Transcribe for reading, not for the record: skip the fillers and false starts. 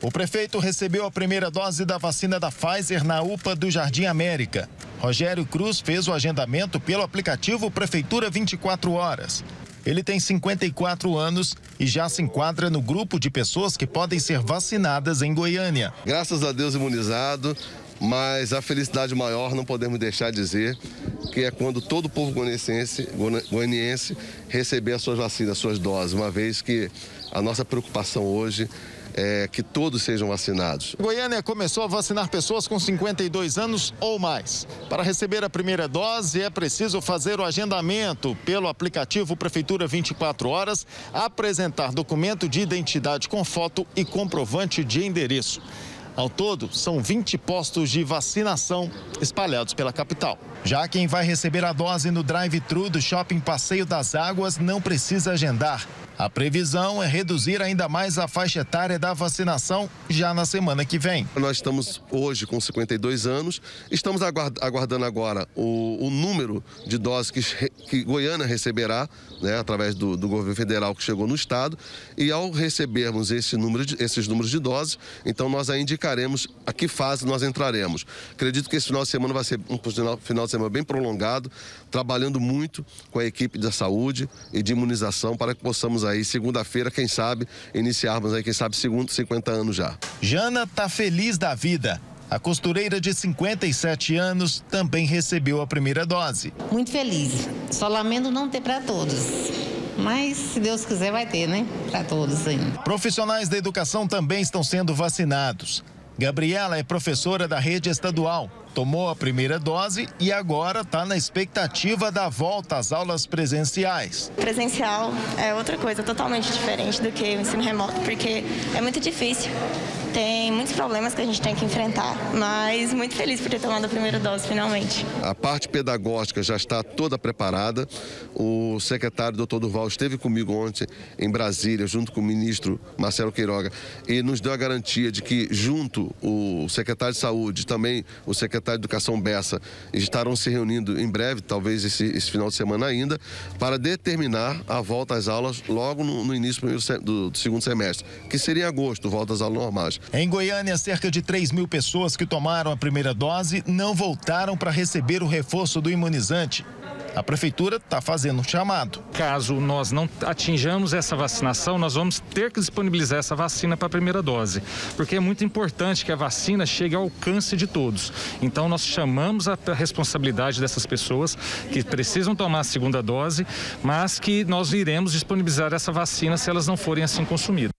O prefeito recebeu a primeira dose da vacina da Pfizer na UPA do Jardim América. Rogério Cruz fez o agendamento pelo aplicativo Prefeitura 24 Horas. Ele tem 54 anos e já se enquadra no grupo de pessoas que podem ser vacinadas em Goiânia. Graças a Deus imunizado, mas a felicidade maior não podemos deixar de dizer que é quando todo o povo goianiense receber as suas vacinas, as suas doses, uma vez que a nossa preocupação hoje é que todos sejam vacinados. Goiânia começou a vacinar pessoas com 52 anos ou mais. Para receber a primeira dose, é preciso fazer o agendamento pelo aplicativo Prefeitura 24 Horas, apresentar documento de identidade com foto e comprovante de endereço. Ao todo, são 20 postos de vacinação espalhados pela capital. Já quem vai receber a dose no drive-thru do Shopping Passeio das Águas não precisa agendar. A previsão é reduzir ainda mais a faixa etária da vacinação já na semana que vem. Nós estamos hoje com 52 anos, estamos aguardando agora o número de doses que Goiânia receberá, né, através do governo federal que chegou no estado, e ao recebermos esses números de doses, então nós aí indicaremos a que fase nós entraremos. Acredito que esse final de semana vai ser um final de semana bem prolongado, trabalhando muito com a equipe da saúde e de imunização para que possamos aí, segunda-feira, quem sabe, iniciarmos aí, quem sabe, segundo 50 anos já. Jana tá feliz da vida. A costureira de 57 anos também recebeu a primeira dose. Muito feliz. Só lamento não ter para todos. Mas, se Deus quiser, vai ter, né? Para todos ainda. Profissionais da educação também estão sendo vacinados. Gabriela é professora da rede estadual. Tomou a primeira dose e agora está na expectativa da volta às aulas presenciais. Presencial é outra coisa totalmente diferente do que o ensino remoto, porque é muito difícil. Tem muitos problemas que a gente tem que enfrentar, mas muito feliz por ter tomado a primeira dose finalmente. A parte pedagógica já está toda preparada. O secretário Dr. Durval esteve comigo ontem em Brasília, junto com o ministro Marcelo Queiroga, e nos deu a garantia de que junto o secretário de Saúde, também o secretário de Educação Bessa, estarão se reunindo em breve, talvez esse final de semana ainda, para determinar a volta às aulas logo no início do segundo semestre, que seria em agosto, volta às aulas normais. Em Goiânia, cerca de 3.000 pessoas que tomaram a primeira dose não voltaram para receber o reforço do imunizante. A prefeitura está fazendo um chamado. Caso nós não atinjamos essa vacinação, nós vamos ter que disponibilizar essa vacina para a primeira dose, porque é muito importante que a vacina chegue ao alcance de todos. Então nós chamamos a responsabilidade dessas pessoas que precisam tomar a segunda dose, mas que nós iremos disponibilizar essa vacina se elas não forem assim consumidas.